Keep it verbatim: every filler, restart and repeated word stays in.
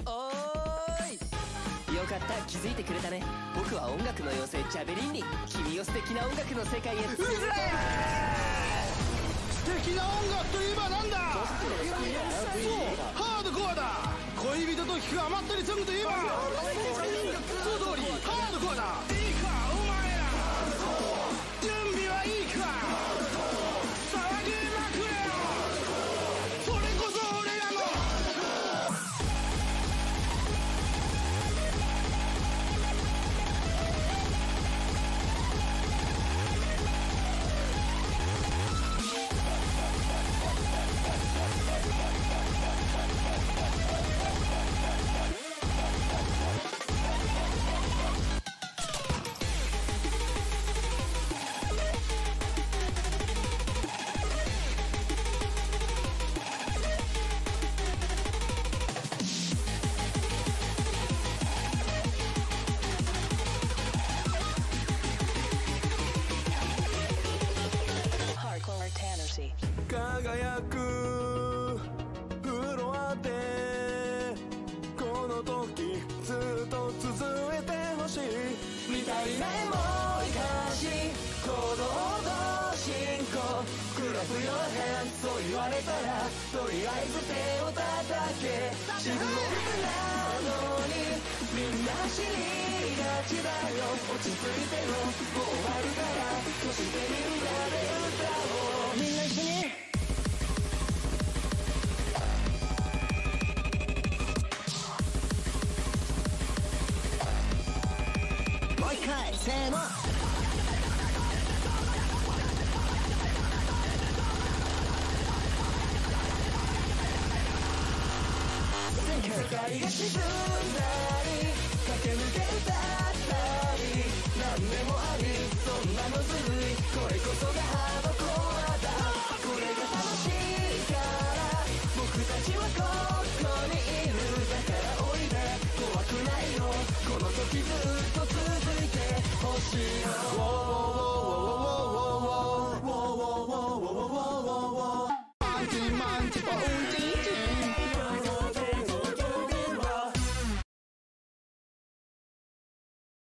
おーい、よかった、気づいてくれたね。僕は音楽の妖精ジャベリンに君を素敵な音楽の世界へ。うぜえ、 素敵な音楽といえばなんだ。そう、ハードコアだ。恋人と聴く甘ったりソングといえばその通りハードコアだ。いいかお前ら、準備はいいか。騒ぎまくれよ、それこそ俺らの輝くフロアでこの時ずっと続いてほしい。見たいねもう一回行動と進行クラブよ変そう言われたらとりあえず手を叩け。自分なのにみんな知りがちだよ。落ち着いてよもう終わるからそしてみんなで歌おう。みんな一緒にもう一回せーの。世界が沈んだり駆け抜けたったり何でもあり、そんなのずるい。これこそがハードコアだ。これが楽しいから僕たちはここにいる。だからおいで怖くないよ、この時ずっと続いてほしいよ。マンチマンチポンチ